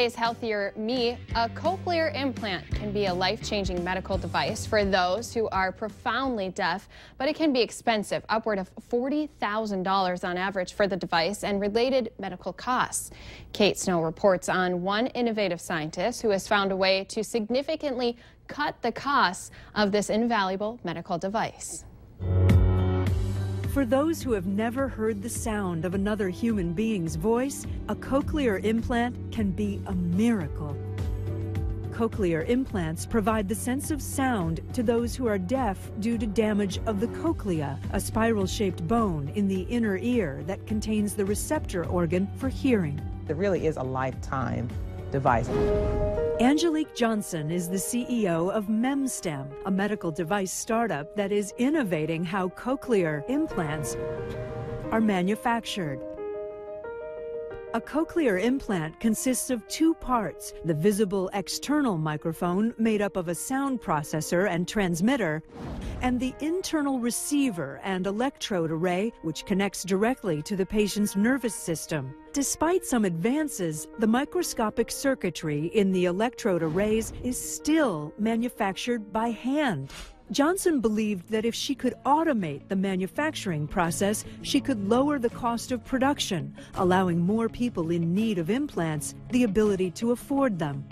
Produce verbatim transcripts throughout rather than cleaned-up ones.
today's Healthier Me, a cochlear implant can be a life-changing medical device for those who are profoundly deaf, but it can be expensive, upward of forty thousand dollars on average for the device and related medical costs. Kate Snow reports on one innovative scientist who has found a way to significantly cut the costs of this invaluable medical device. For those who have never heard the sound of another human being's voice, a cochlear implant can be a miracle. Cochlear implants provide the sense of sound to those who are deaf due to damage of the cochlea, a spiral-shaped bone in the inner ear that contains the receptor organ for hearing. It really is a lifetime device. Angelique Johnson is the C E O of MemStem, a medical device startup that is innovating how cochlear implants are manufactured. A cochlear implant consists of two parts: the visible external microphone made up of a sound processor and transmitter, and the internal receiver and electrode array, which connects directly to the patient's nervous system. Despite some advances, the microscopic circuitry in the electrode arrays is still manufactured by hand. Johnson believed that if she could automate the manufacturing process, she could lower the cost of production, allowing more people in need of implants the ability to afford them.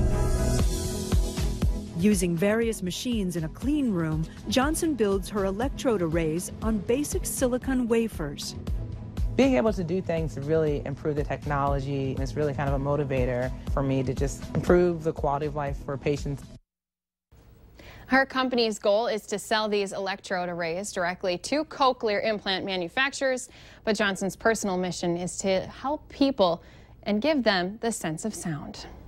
Using various machines in a clean room, Johnson builds her electrode arrays on basic silicon wafers. Being able to do things to really improve the technology is really kind of a motivator for me to just improve the quality of life for patients. Her company's goal is to sell these electrode arrays directly to cochlear implant manufacturers, but Johnson's personal mission is to help people and give them the sense of sound.